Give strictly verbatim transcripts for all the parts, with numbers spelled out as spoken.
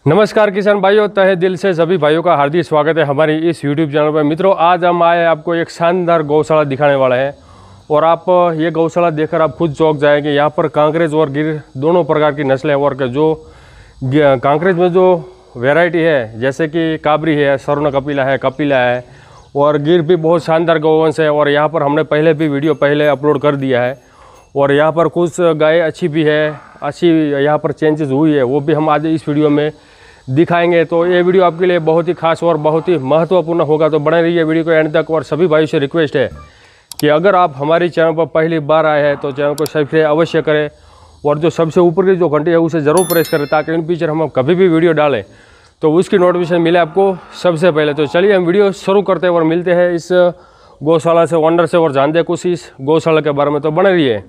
नमस्कार किसान भाइयों, तहे दिल से सभी भाइयों का हार्दिक स्वागत है हमारी इस यूट्यूब चैनल पर। मित्रों, आज हम आए आपको एक शानदार गौशाला दिखाने वाले हैं और आप ये गौशाला देखकर आप खुद चौंक जाएंगे। यहाँ पर कांकरेज और गिर दोनों प्रकार की नस्लें और जो कांकरेज में जो वैरायटी है जैसे कि काबरी है, स्वर्ण कपिला है, कपिला है और गिर भी बहुत शानदार गौवंश है। और यहाँ पर हमने पहले भी वीडियो पहले अपलोड कर दिया है और यहाँ पर कुछ गाय अच्छी भी है, अच्छी यहाँ पर चेंजेस हुई है, वो भी हम आज इस वीडियो में दिखाएंगे। तो ये वीडियो आपके लिए बहुत ही खास और बहुत ही महत्वपूर्ण होगा, तो बने रहिए वीडियो को एंड तक। और सभी भाइयों से रिक्वेस्ट है कि अगर आप हमारे चैनल पर पहली बार आए हैं तो चैनल को सब्सक्राइब अवश्य करें और जो सबसे ऊपर की जो घंटी है उसे ज़रूर प्रेस करें ताकि इन फ्यूचर हम कभी भी वीडियो डालें तो उसकी नोटिफिकेशन मिले आपको सबसे पहले। तो चलिए हम वीडियो शुरू करते हैं और मिलते हैं इस गौशाला से ओनर से और जानते हैं कुछ इस गौशाला के बारे में। तो बने रहिए।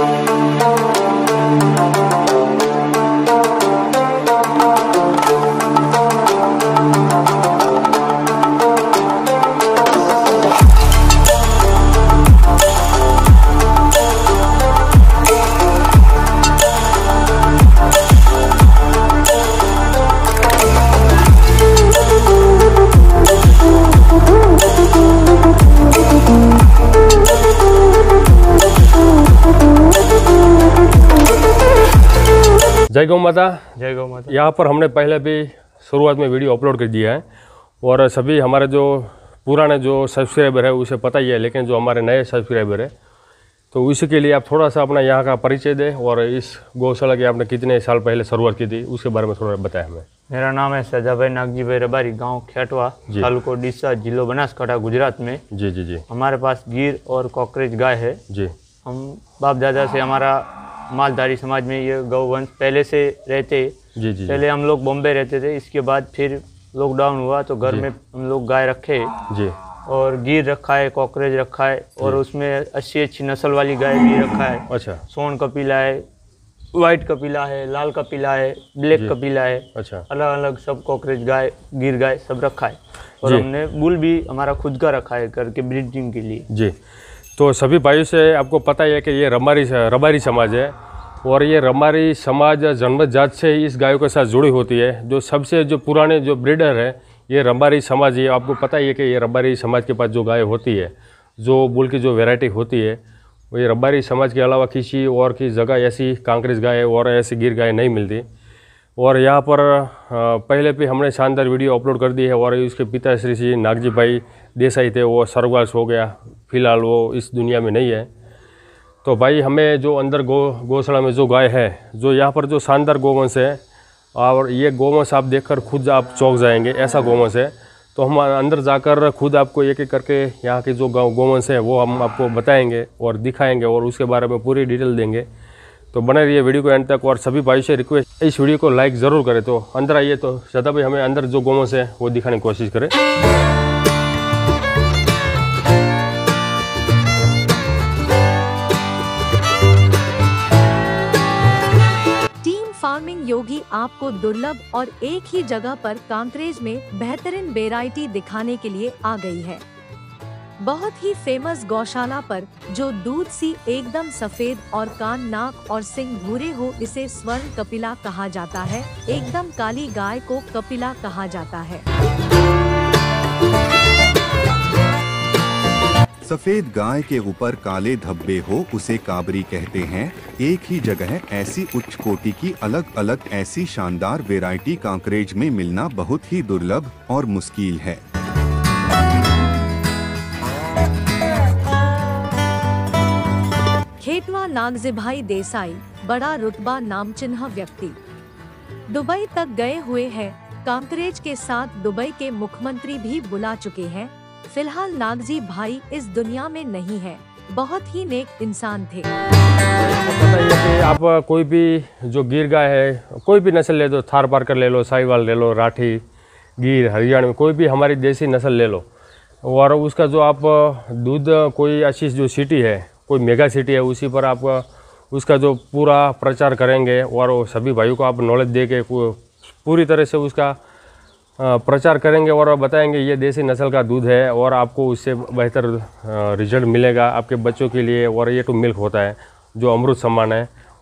जय गौ माता। जय गौ माता। यहाँ पर हमने पहले भी शुरुआत में वीडियो अपलोड कर दिया है और सभी हमारे जो पुराने जो सब्सक्राइबर है उसे पता ही है, लेकिन जो हमारे नए सब्सक्राइबर है तो उसी के लिए आप थोड़ा सा अपना यहाँ का परिचय दें और इस गौशाला की आपने कितने साल पहले शुरुआत की थी उसके बारे में थोड़ा बताएं हमें। मेरा नाम है सजाभाई नागजीभाई रबारी, गांव खेटवा, तालुको डीसा, जिलो बनासकांठा, गुजरात में। जी जी जी। हमारे पास गिर और कॉकरेज गाय है जी। हम बाप दादा से हमारा मालधारी समाज में ये गौवंश पहले से रहते जी जी। पहले हम लोग बॉम्बे रहते थे, इसके बाद फिर लॉकडाउन हुआ तो घर में हम लोग गाय रखे जी और गिर रखा है, कॉकरेज रखा है और उसमें अच्छी अच्छी नस्ल वाली गाय भी रखा है। अच्छा। सोन कपिला है, वाइट कपिला है, लाल कपिला है, ब्लैक कपिला है। अच्छा। अलग अलग सब कॉकरेज गाय, गिर गाय सब रखा है और हमने बुल भी हमारा खुद का रखा है करके ब्रीडिंग के लिए जी। तो सभी भाइयों से आपको पता ही है कि ये रबारी रबारी समाज है और ये रबारी समाज जन्मत जात से इस गायों के साथ जुड़ी होती है। जो सबसे जो पुराने जो ब्रीडर है ये रबारी समाज ही है। आपको पता ही है कि ये रबारी समाज के पास जो गाय होती है, जो बुल की जो वैरायटी होती है वो ये रबारी समाज के अलावा किसी और की जगह ऐसी कांकरेज गाय और ऐसी गिर गाय नहीं मिलती। और यहाँ पर पहले भी हमने शानदार वीडियो अपलोड कर दी है और उसके पिता श्री श्री नागजी भाई देसाई थे, वो स्वर्गवास हो गया, फिलहाल वो इस दुनिया में नहीं है। तो भाई हमें जो अंदर गौ गौशाला में जो गाय है, जो यहाँ पर जो शानदार गौवंश है और ये गौवंश आप देखकर खुद आप चौंक जाएंगे, ऐसा गौवंश है। तो हम अंदर जाकर खुद आपको एक एक करके यहाँ की जो गौवंश है वो हम आपको बताएंगे और दिखाएंगे और उसके बारे में पूरी डिटेल देंगे। तो बने रहिए वीडियो को एंड तक और सभी भाई से रिक्वेस्ट इस वीडियो को लाइक ज़रूर करें। तो अंदर आइए, तो ज़्यादा भाई हमें अंदर जो गौवंश है वो दिखाने की कोशिश करें। फार्मिंग योगी आपको दुर्लभ और एक ही जगह पर कांकरेज में बेहतरीन वैरायटी दिखाने के लिए आ गई है। बहुत ही फेमस गौशाला पर जो दूध सी एकदम सफेद और कान, नाक और सिंग भूरे हो, इसे स्वर्ण कपिला कहा जाता है। एकदम काली गाय को कपिला कहा जाता है। सफेद गाय के ऊपर काले धब्बे हो उसे काबरी कहते हैं। एक ही जगह ऐसी उच्च कोटि की अलग अलग ऐसी शानदार वैरायटी कांकरेज में मिलना बहुत ही दुर्लभ और मुश्किल है। खेटवा नागजीभाई देसाई, बड़ा रुतबा नामचिन्ह व्यक्ति, दुबई तक गए हुए हैं। कांकरेज के साथ दुबई के मुख्यमंत्री भी बुला चुके हैं। फिलहाल नागजी भाई इस दुनिया में नहीं है, बहुत ही नेक इंसान थे। पता ही है कि आप कोई भी जो गिर गाय है, कोई भी नस्ल ले लो, थार पारकर ले लो, साहिवाल ले लो, राठी, गिर, हरियाणा में कोई भी हमारी देसी नस्ल ले लो और उसका जो आप दूध कोई अच्छी जो सिटी है, कोई मेगा सिटी है, उसी पर आप उसका जो पूरा प्रचार करेंगे और सभी भाइयों को आप नॉलेज दे के पूरी तरह से उसका प्रचार करेंगे और बताएंगे ये देसी नस्ल का दूध है और आपको उससे बेहतर रिजल्ट मिलेगा आपके बच्चों के लिए। और ये टू मिल्क होता है जो अमृत समान है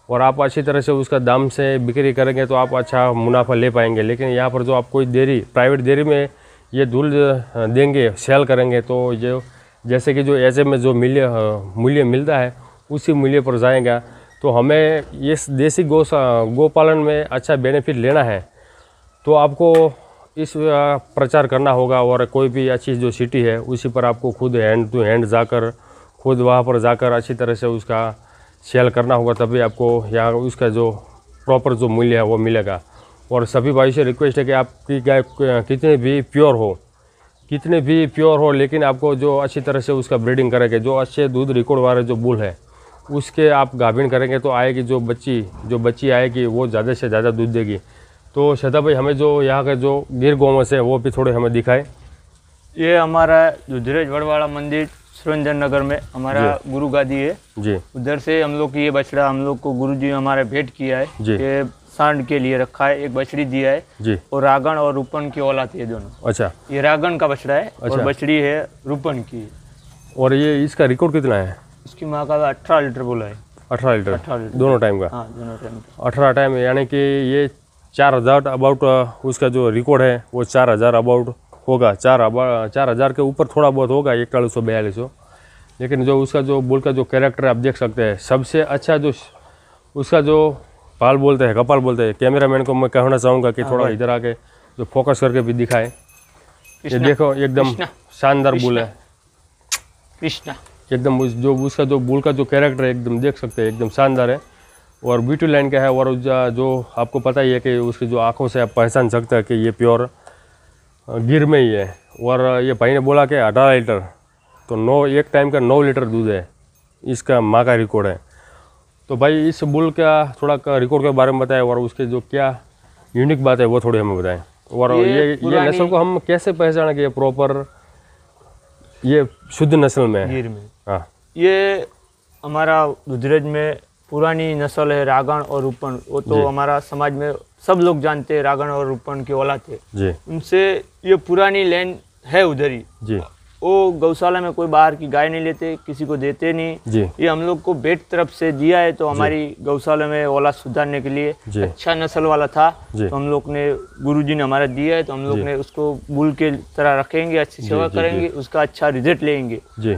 और आप अच्छी तरह से उसका दाम से बिक्री करेंगे तो आप अच्छा मुनाफा ले पाएंगे। लेकिन यहाँ पर जो आप कोई डेयरी प्राइवेट डेयरी में ये दूध देंगे, सेल करेंगे, तो जो जैसे कि जो ऐसे में जो मूल्य मूल्य मिलता है उसी मूल्य पर जाएगा। तो हमें इस देसी गौ गोपालन में अच्छा बेनिफिट लेना है तो आपको इस प्रचार करना होगा, और कोई भी अच्छी जो सिटी है उसी पर आपको खुद हैंड टू हैंड जाकर खुद वहाँ पर जाकर अच्छी तरह से उसका सेल करना होगा, तभी आपको यहाँ उसका जो प्रॉपर जो मूल्य है वो मिलेगा। और सभी भाई से रिक्वेस्ट है कि आपकी गाय कितने भी प्योर हो कितने भी प्योर हो लेकिन आपको जो अच्छी तरह से उसका ब्रीडिंग करेंगे, जो अच्छे दूध रिकॉर्ड वाले जो बुल है उसके आप गाभिन करेंगे तो आएगी जो बच्ची जो बच्ची आएगी वो ज़्यादा से ज़्यादा दूध देगी। तो श्रद्धा भाई हमें जो यहाँ का जो गिर गौवंश है वो भी थोड़े हमें दिखाए। ये हमारा दुधरेज वड़वाड़ा मंदिर सुरंजन नगर में हमारा गुरु गादी है जी। उधर से हम लोग की ये बछड़ा हम लोग को गुरु जी हमारे भेंट किया है जी। ये सांड के लिए रखा है, एक बछड़ी दिया है जी। और रागण और रूपन की औलाद है दोनों। अच्छा, ये रागण का बछड़ा है अच्छा। और बछड़ी है रूपन की। और ये इसका रिकॉर्ड कितना है? इसकी माँ का अठारह लीटर बोला है। अठारह लीटर अठारह लीटर दोनों टाइम का? हाँ दोनों टाइम का अठारह टाइम, यानी कि ये चार हज़ार अबाउट उसका जो रिकॉर्ड है वो चार हज़ार अबाउट होगा। चार चार हज़ार के ऊपर थोड़ा बहुत होगा, इकतालीस सौ बयालीस सौ। लेकिन जो उसका जो बुल का जो कैरेक्टर आप देख सकते हैं, सबसे अच्छा जो उसका जो पाल बोलते हैं, कपाल बोलते हैं, कैमरामैन को मैं कहना चाहूँगा कि थोड़ा इधर आके जो फोकस करके भी दिखाए। ये देखो एकदम शानदार बुल है कृष्णा, एकदम उस जो उसका जो बुल का जो कैरेक्टर है एकदम देख सकते हैं, एकदम शानदार है। और ब्यूटी लाइन का है, और जो आपको पता ही है कि उसकी जो आँखों से आप पहचान सकते हैं कि ये प्योर गिर में ही है। और ये भाई ने बोला कि अठारह लीटर, तो नौ एक टाइम का नौ लीटर दूध है, इसका माँ का रिकॉर्ड है। तो भाई इस बुल का थोड़ा का रिकॉर्ड के बारे में बताएं, और उसके जो क्या यूनिक बात है वो थोड़ी हमें बताएं। और ये ये, ये नस्ल को हम कैसे पहचानें कि ये प्रॉपर ये शुद्ध नस्ल में है? गिर में। हाँ, ये हमारा दुधरेज में पुरानी नस्ल है रागण और रूपन। वो तो हमारा समाज में सब लोग जानते हैं, रागण और रूपन की औलाद है जी। उनसे ये पुरानी लैंड है उधर ही जी। वो गौशाला में कोई बाहर की गाय नहीं लेते, किसी को देते नहीं जी। ये हम लोग को बेट तरफ से दिया है, तो हमारी गौशाला में औलाद सुधारने के लिए जी। अच्छा नस्ल वाला था, जी। तो हम लोग ने गुरुजी ने हमारा दिया है, तो हम लोग ने उसको बुल के तरह रखेंगे, अच्छी सेवा करेंगे, उसका अच्छा रिजल्ट लेंगे जी।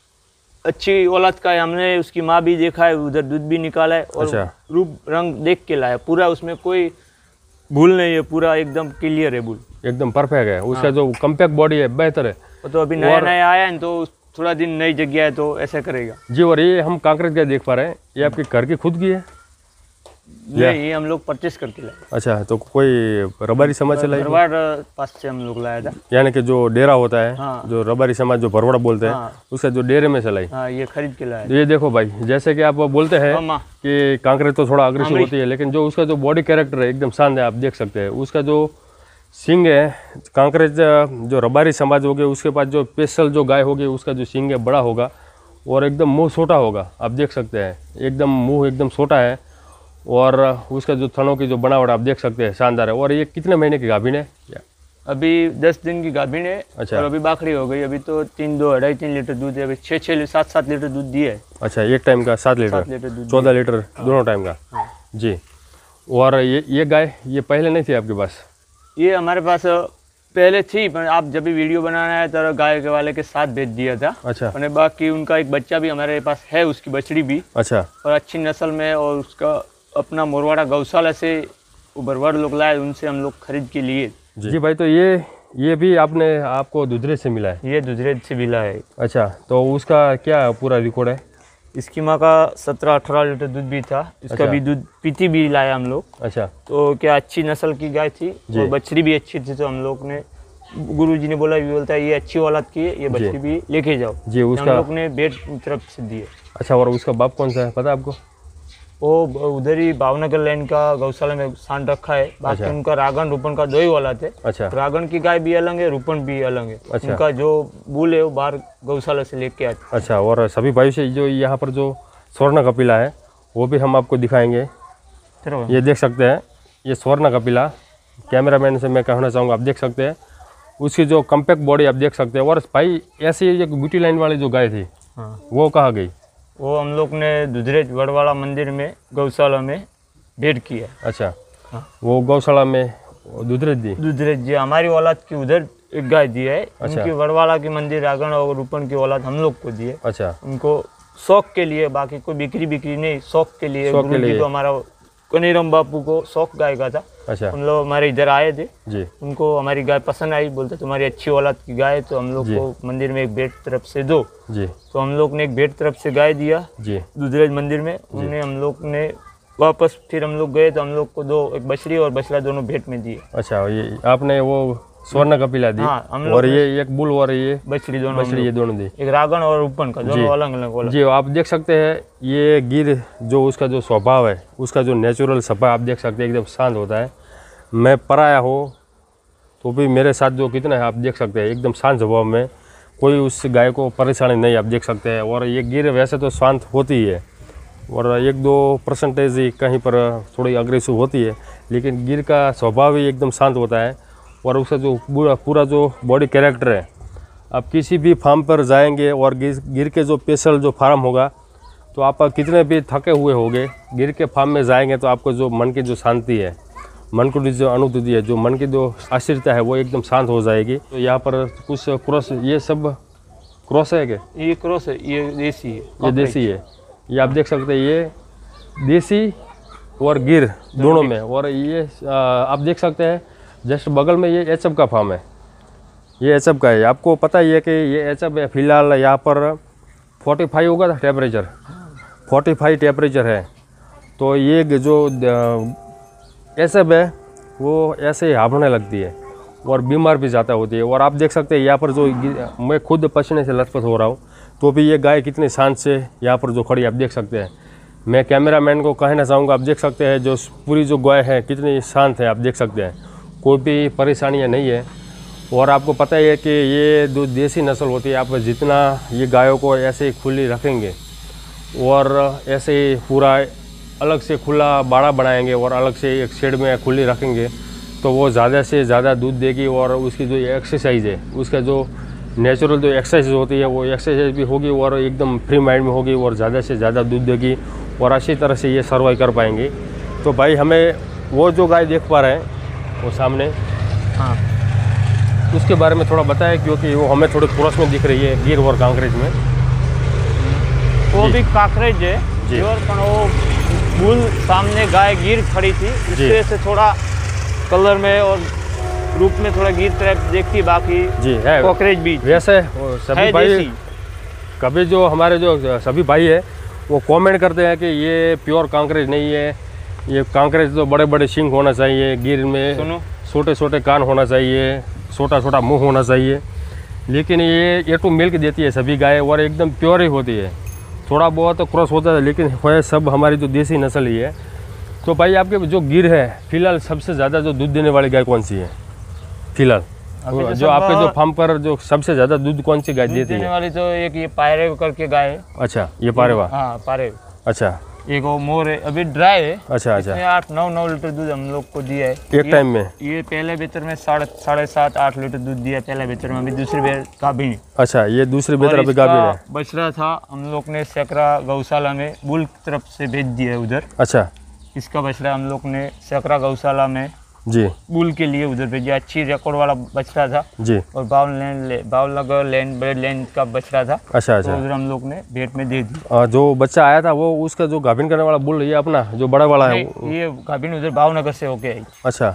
अच्छी औलाद का है। हमने उसकी माँ भी देखा है, उधर दूध भी निकाला है, और अच्छा। रूप रंग देख के लाया पूरा, उसमें कोई भूल नहीं है, पूरा एकदम क्लियर है बुल, एकदम परफेक्ट है। उसका जो कम्पैक्ट बॉडी है बेहतर है। वो तो अभी नया नया आया है, तो थोड़ा दिन नई जगह है तो ऐसा करेगा जी। और ये हम कांकरेज का देख पा रहे हैं, ये आपके घर की खुद की है? नहीं, ये हम लोग परचेस करके लाए। अच्छा, तो कोई रबारी समाज से लाई? भरवाड़ पास से हम लोग लाया था, यानी कि जो डेरा होता है, हाँ। जो रबारी समाज जो भरवाड़ा बोलते हैं, हाँ। उसका जो डेरे में से लाई। हाँ, ये खरीद के लाया। ये देखो भाई, जैसे कि आप बोलते हैं मामा। कि कांकरेज तो थोड़ा अग्रेसिव होती है, लेकिन जो उसका जो बॉडी कैरेक्टर है एकदम शानदार, आप देख सकते हैं। उसका जो सिंग है, कांकरेज जो रबारी समाज हो गया उसके पास जो स्पेशल जो गाय होगी उसका जो सिंग है बड़ा होगा, और एकदम मुंह छोटा होगा, आप देख सकते हैं, एकदम मुंह एकदम छोटा है। और उसका जो थनों की जो बनावट आप देख सकते हैं, शानदार है। और ये कितने महीने की गाभिन है? अभी दस दिन की गाभिन है। अच्छा। और अभी बाखड़ी हो गई, अभी तो तीन दो अढ़ाई तीन लीटर दूध है, अभी छः छः सात सात लीटर दूध दिया है। अच्छा, एक टाइम का सात सात लीटर लीटर दूध चौदह लीटर दोनों टाइम का जी। और ये ये गाय ये पहले नहीं थी आपके पास? ये हमारे पास पहले थी, पर आप जब भी वीडियो बनाना है तो गाय के वाले के साथ भेज दिया था। अच्छा। और बाकी उनका एक बच्चा भी हमारे पास है, उसकी बछड़ी भी, अच्छा। और अच्छी नस्ल में, और उसका अपना मोरवाड़ा गौशाला से भरवाड़ लोग लाए, उनसे हम लोग खरीद के लिए। जी, जी भाई, तो ये ये भी आपने आपको दुधरेज से मिला है? ये दुधरेज से मिला है। अच्छा, तो उसका क्या पूरा रिकॉर्ड है? इसकी माँ का सत्रह अठारह लीटर दूध भी था, इसका अच्छा। भी दूध पीती भी लाया हम लोग। अच्छा। तो क्या अच्छी नस्ल की गाय थी, और बछड़ी भी अच्छी थी, तो हम लोग ने गुरुजी ने बोला, भी बोलता है ये अच्छी औलाद की है, ये बछड़ी भी लेके जाओ जी। उसका हम लोग ने बेट तरफ से दिए। अच्छा, और उसका बाप कौन सा है पता है आपको? वो उधर ही भावनगर लैंड का गौशाला में सांड रखा है। बाकी अच्छा। उनका रागण रूपन का दो ही औलाद है। अच्छा। रागण की गाय भी अलग है, रूपन भी अलग है। अच्छा। उनका जो बुल है वो बाहर गौशाला से लेके आते। अच्छा, और सभी भाई से जो यहाँ पर जो स्वर्ण कपिला है वो भी हम आपको दिखाएंगे। ये देख सकते हैं, ये स्वर्ण कपिला, कैमरामैन से मैं कहना चाहूँगा, आप देख सकते हैं उसकी जो कम्पैक्ट बॉडी आप देख सकते हैं। और भाई ऐसी एक ब्यूटी लाइन वाली जो गाय थी, हाँ। वो कहाँ गई? वो हम लोग ने दुधरेज वड़वाड़ा मंदिर में गौशाला में भेंट किया। अच्छा हाँ। वो गौशाला में दुधरेज दी दुधरेज जी हमारी औलाद की उधर एक गाय दी है। अच्छा। उनकी वड़वाड़ा की मंदिर रागण और रूपन की औलाद हम लोग को दी है। अच्छा उनको शौक के लिए, बाकी कोई बिक्री बिक्री नहीं, शौक के लिए। शौक के गुरु जी लिए। को हमारा कनीराम बापू को शौक गाय का था। अच्छा उन लोग हमारे इधर आए थे जी उनको हमारी गाय पसंद आई, बोलते तुम्हारी अच्छी औलाद की गाय है तो हम लोग जी। को मंदिर में एक भेंट तरफ से दो। जी तो हम लोग ने एक भेंट तरफ से गाय दिया जी दुधरेज मंदिर में। उन्हें हम लोग ने वापस फिर हम लोग गए तो हम लोग को दो, एक बछड़ी और बछड़ा दोनों भेंट में दिए। अच्छा ये आपने वो स्वर्ण कपिला दी हाँ, हम लोग और ये एक बुल और ये बछड़ी दोनों हम बछड़ी ये लोग- दोनों दी। एक रागण और उपन का जी। दोनों अलग अलग अलग। जी आप देख सकते हैं ये गिर जो उसका जो स्वभाव है, उसका जो नेचुरल स्वभाव आप देख सकते हैं, एकदम शांत होता है। मैं पराया हो तो भी मेरे साथ जो कितना है आप देख सकते हैं, एकदम शांत स्वभाव में, कोई उस गाय को परेशानी नहीं आप देख सकते हैं। और ये गिर वैसे तो शांत होती ही है और एक दो परसेंटेज ही कहीं पर थोड़ी अग्रेसिव होती है, लेकिन गिर का स्वभाव ही एकदम शांत होता है। और उसका जो पूरा पूरा जो बॉडी कैरेक्टर है, आप किसी भी फार्म पर जाएंगे और गिर गिर के जो स्पेशल जो फार्म होगा तो आप कितने भी थके हुए होंगे, गिर के फार्म में जाएंगे तो आपको जो मन की जो शांति है, मन को जो अनुभूति है, जो मन की जो अस्थिरता है वो एकदम शांत हो जाएगी। तो यहाँ पर कुछ क्रॉस, ये सब क्रॉस है क्या? ये क्रॉस है, ये देसी है। ये देसी है, ये आप देख सकते हैं, ये देसी और गिर दोनों में। और ये आ, आप देख सकते हैं जस्ट बगल में ये एचएफ का फार्म है, ये एचएफ का है। आपको पता ही है कि ये एचएफ है। फिलहाल यहाँ पर पैंतालीस होगा था टेम्परेचर, पैंतालीस टेम्परेचर है। तो ये जो एचएफ है वो ऐसे ही हांफने लगती है और बीमार भी ज़्यादा होती है। और आप देख सकते हैं यहाँ पर जो मैं खुद पसीने से लथपथ हो रहा हूँ, तो भी ये गाय कितनी शांत से यहाँ पर जो खड़ी आप देख सकते हैं। मैं कैमरामैन को कहना चाहूँगा, आप देख सकते हैं जो पूरी जो गाय है कितनी शांत है, आप देख सकते हैं, कोई भी परेशानियाँ नहीं है। और आपको पता ही है कि ये जो देसी नस्ल होती है, आप जितना ये गायों को ऐसे ही खुली रखेंगे और ऐसे ही पूरा अलग से खुला बाड़ा बनाएंगे और अलग से एक शेड में खुली रखेंगे तो वो ज़्यादा से ज़्यादा दूध देगी। और उसकी जो एक्सरसाइज है, उसका जो नेचुरल जो एक्सरसाइज होती है वो एक्सरसाइज भी होगी और एकदम फ्री माइंड में होगी और ज़्यादा से ज़्यादा दूध देगी और अच्छी तरह से ये सर्वाइव कर पाएंगी। तो भाई हमें वो जो गाय देख पा रहे हैं वो सामने, हाँ, उसके बारे में थोड़ा बताएं, क्योंकि वो हमें थोड़े क्रॉस में दिख रही है गिर और कांकरेज में। वो भी काकरेज है जी। और पण वो बुल सामने गाय गिर खड़ी थी, इससे से थोड़ा कलर में और रूप में थोड़ा गिर तरह देखती है। बाकी जी है कॉकरेज भी वैसे वो सभी है भाई देसी। कभी जो हमारे जो सभी भाई है वो कमेंट करते हैं कि ये प्योर कांकरेज नहीं है, ये कांकरेज तो बड़े बड़े सिंग होना चाहिए, गिर में सुनो छोटे छोटे कान होना चाहिए, छोटा छोटा मुंह होना चाहिए। लेकिन ये ए टू मिल्क देती है सभी गाय और एकदम प्योर ही होती है। थोड़ा बहुत तो क्रॉस होता है लेकिन है सब हमारी जो देसी नस्ल ही है। तो भाई आपके जो गिर है फिलहाल सबसे ज़्यादा जो दूध देने वाली गाय कौन सी है फिलहाल? अभी तो जो सब आपके जो फार्म पर जो सबसे ज़्यादा दूध कौन सी गाय दूध देती देने है? वाली तो एक ये पायरे करके गाय है। अच्छा ये पारेवा, हाँ पारे। अच्छा एक वो मोर है, अभी ड्राई है। अच्छा अच्छा इसमें आठ नौ नौ लीटर दूध हम लोग को दिया है एक ये- टाइम में। ये पहले बेहतर में साढ़े साढ़े सात आठ लीटर दूध दिया पहले बेहतर में, अभी दूसरी बेर गाभिन। अच्छा ये दूसरी बेहतर और अभी इसका गाभिन है। बछड़ा था हम लोग ने सकरा गौशाला में बुल की तरफ से भेज दिया है उधर। अच्छा इसका बछड़ा हम लोग ने सकरा गौशाला में जी बुल के लिए उधर भेजा। अच्छी रिकॉर्ड वाला बछड़ा था जी और बाउल लैंड ले, बाउल लगा लैंड बड़े लैंड का बछड़ा था। अच्छा तो अच्छा। उधर हम लोग ने भेंट में दे दी। आ, जो बच्चा आया था वो उसका जो गाभिन करने वाला बुल ये अपना जो बड़ा वाला है वो- नहीं, ये गाभिन उधर भावनगर से होके आई। अच्छा।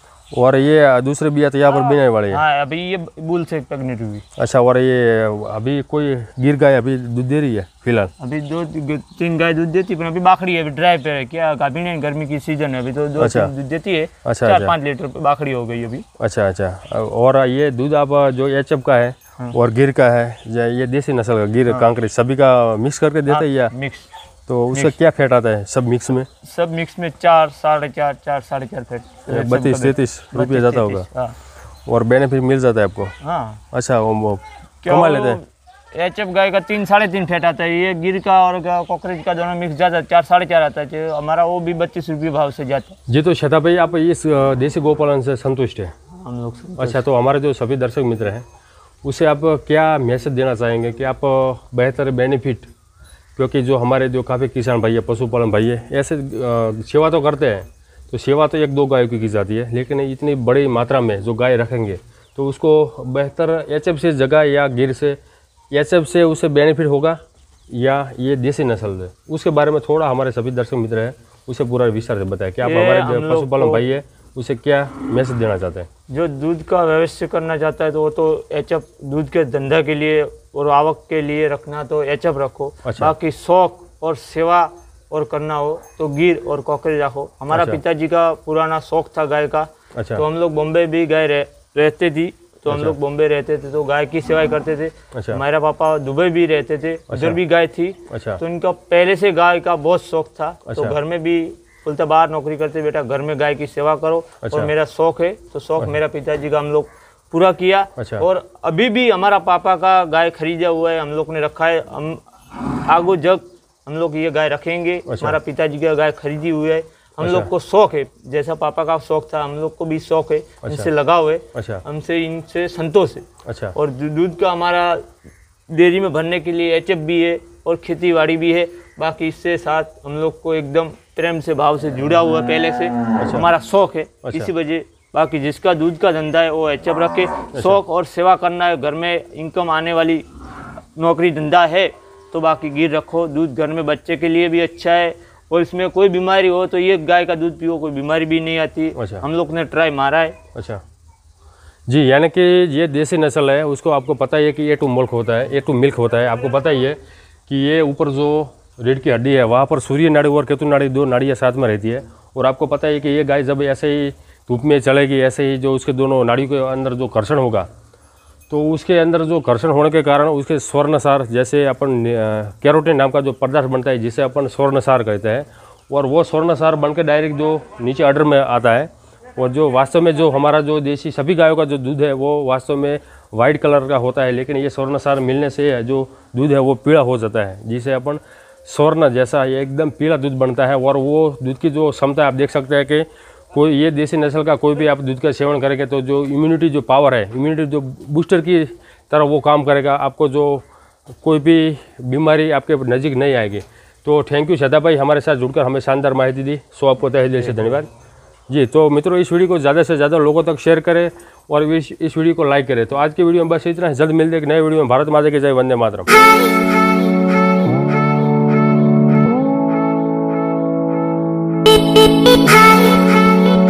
और ये दूसरे बिया तो यहाँ पर बिना वाले है। हाँ अभी ये बुल से प्रेग्नेंट हुई। अच्छा। और ये अभी कोई गिर गाय अभी दूध दे रही है फिलहाल? अभी दो तीन गाय दूध देती पर अभी बाखड़ी है, अभी ड्राई पे है। क्या गाभिन है, गर्मी की सीजन है अभी तो दो अच्छा। तीन दूध देती है। अच्छा, चार अच्छा। पाँच लीटर पे बाखड़ी हो गई अभी। अच्छा अच्छा। और ये दूध आप जो एचएफ का है और गिर का है, या ये देसी नस्ल का गिर कांकरेज सभी का मिक्स करके देते हैं या मिक्स? तो उसका क्या फेट आता है सब मिक्स में? सब मिक्स में चार साढ़े चार चार साढ़े चार फीट बत्तीस तैंतीस रुपये जाता होगा और बेनिफिट मिल जाता है आपको? हाँ। अच्छा वो वो कमा लेते हैं? एच एफ गाय का तीन साढ़े तीन फेट आता है, ये गिर का और कॉकरेज का दोनों मिक्स जाता है चार साढ़े चार आता है। तो हमारा वो भी बत्तीस रुपये भाव से जाता है। जी। तो शता भाई आप इस अ, देसी गोपालन से संतुष्ट है? हम लोग से। अच्छा। तो हमारे जो सभी दर्शक मित्र हैं उसे आप क्या मैसेज देना चाहेंगे कि आप बेहतर बेनिफिट क्योंकि जो हमारे जो काफ़ी किसान भाई है, पशुपालन भाई है, ऐसे सेवा तो करते हैं, तो सेवा तो एक दो गायों की की जाती है, लेकिन इतनी बड़ी मात्रा में जो गाय रखेंगे तो उसको बेहतर एच एफ से जगह या गिर से एच एफ से उसे बेनिफिट होगा या ये देसी नस्ल है, उसके बारे में थोड़ा हमारे सभी दर्शक मित्र हैं उसे पूरा विस्तार से बताएं कि आप हमारे जो पशुपालन भाई है उसे क्या मैसेज देना चाहते हैं। जो दूध का व्यवसाय करना चाहता है तो वो तो एच एफ दूध के धंधा के लिए और आवक के लिए रखना तो एच एफ रखो। अच्छा। बाकी शौक और सेवा और करना हो तो गिर और कॉकरेज रखो। हमारा अच्छा। पिताजी का पुराना शौक था गाय का। अच्छा। तो हम लोग बॉम्बे भी गाय रह, रहते थी तो अच्छा। हम लोग बॉम्बे रहते थे तो गाय की सेवा करते थे। अच्छा। हमारा पापा दुबई भी रहते थे, उधर अच्छा। भी गाय थी। अच्छा। तो इनका पहले से गाय का बहुत शौक था। अच्छा। तो घर में भी बोलता बाहर नौकरी करते बेटा घर में गाय की सेवा करो। अच्छा। और मेरा शौक है तो शौक अच्छा। मेरा पिताजी का हम लोग पूरा किया। अच्छा। और अभी भी हमारा पापा का गाय खरीदा हुआ है, हम लोग ने रखा है। हम आगो जग हम लोग ये गाय रखेंगे। अच्छा। हमारा पिताजी का गाय खरीदी हुई है। हम अच्छा। लोग को शौक है, जैसा पापा का शौक था हम लोग को भी शौक है। अच्छा। इनसे लगाव है। अच्छा। हमसे इनसे संतोष है। अच्छा। और दूध का हमारा डेयरी में भरने के लिए एच एफ भी है और खेती बाड़ी भी है। बाकी इससे साथ हम लोग को एकदम प्रेम से भाव से जुड़ा हुआ है पहले से। अच्छा। हमारा शौक है। अच्छा। इसी वजह बाकी जिसका दूध का धंधा है वो एच एफ रखे। अच्छा। शौक और सेवा करना है, घर में इनकम आने वाली नौकरी धंधा है तो बाकी गिर रखो। दूध घर में बच्चे के लिए भी अच्छा है और इसमें कोई बीमारी हो तो ये गाय का दूध पियो, कोई बीमारी भी नहीं आती। अच्छा। हम लोग ने ट्राई मारा है। अच्छा जी, यानी कि ये देसी नस्ल है, उसको आपको पता ही है कि ए टू मिल्क होता है, ए टू मिल्क होता है। आपको पता ही है कि ये ऊपर जो रीढ़ की हड्डी है वहाँ पर सूर्य नाड़ी और केतु नाड़ी दो नाड़ियाँ साथ में रहती है। और आपको पता है कि ये गाय जब ऐसे ही धूप में चलेगी, ऐसे ही जो उसके दोनों नाड़ियों के अंदर जो घर्षण होगा तो उसके अंदर जो घर्षण होने के कारण उसके स्वर्णसार, जैसे अपन कैरोटीन नाम का जो पदार्थ बनता है जिसे अपन स्वर्णसार कहते हैं, और वो स्वर्णसार बन के डायरेक्ट जो नीचे अडर में आता है। और जो वास्तव में जो हमारा जो देसी सभी गायों का जो दूध है वो वास्तव में वाइट कलर का होता है, लेकिन ये स्वर्णसार मिलने से जो दूध है वो पीला हो जाता है, जिसे अपन स्वर्ण जैसा ये एकदम पीला दूध बनता है। और वो दूध की जो क्षमता आप देख सकते हैं कि कोई ये देसी नस्ल का कोई भी आप दूध का सेवन करेंगे तो जो इम्यूनिटी जो पावर है, इम्यूनिटी जो बूस्टर की तरह वो काम करेगा, आपको जो कोई भी बीमारी आपके नज़दीक नहीं आएगी। तो थैंक यू श्रद्धा भाई, हमारे साथ जुड़कर हमें शानदार माहिती दी, सो आपको तहे दिल से धन्यवाद जी। तो मित्रों इस वीडियो को ज़्यादा से ज़्यादा लोगों तक शेयर करें और इस इस वीडियो को लाइक करें। तो आज की वीडियो में बस इतना, जल्द मिलते एक नए वीडियो में। भारत माता की जय, वंदे मातरम।